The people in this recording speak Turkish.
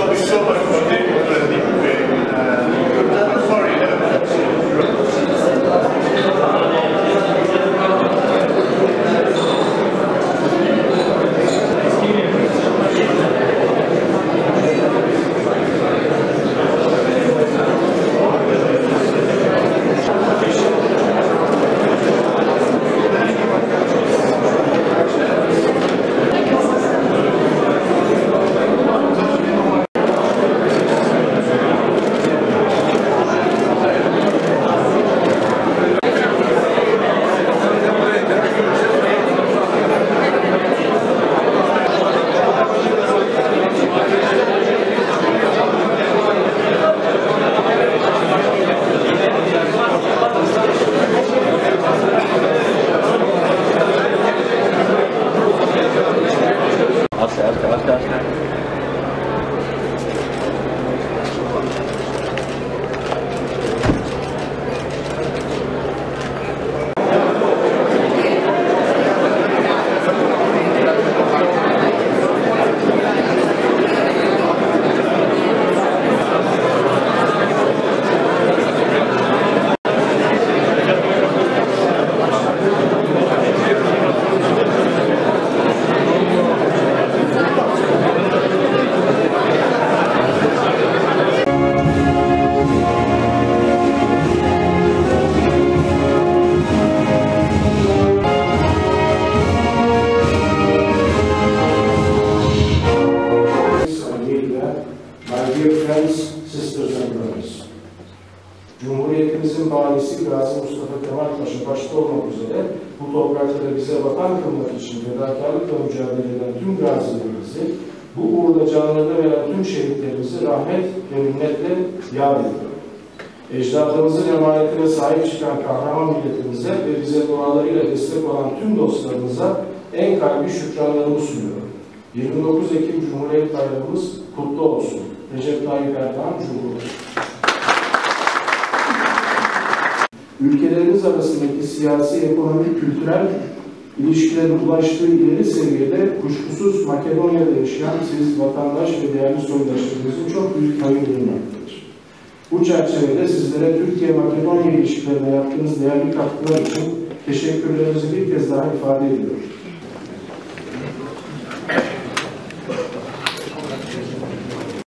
Cumhuriyetimizin valisi Gazi Mustafa Kemal Paşa başta olmak üzere bu toprakları bize vatan kılmak için fedakarlıkla mücadele eden tüm gazilerimizi, bu uğurda canlarını veren tüm şehitlerimizi rahmet ve minnetle yad ediyorum. Ecdadımızın emanetine sahip çıkan kahraman milletimize ve bize dualarıyla destek olan tüm dostlarımıza en kalbi şükranlarımı sunuyorum. 29 Ekim Cumhuriyet Bayramımız kutlu olsun. Recep Tayyip Erdoğan Cumhurbaşkanı. Ülkelerimiz arasındaki siyasi, ekonomik, kültürel ilişkilerin ulaştığı ileri seviyede kuşkusuz Makedonya'da yaşayan siz vatandaş ve değerli soydaşlarımızın çok büyük payı bulunmaktadır. Bu çerçevede sizlere Türkiye-Makedonya ilişkilerine yaptığınız değerli katkılar için teşekkürlerimizi bir kez daha ifade ediyorum.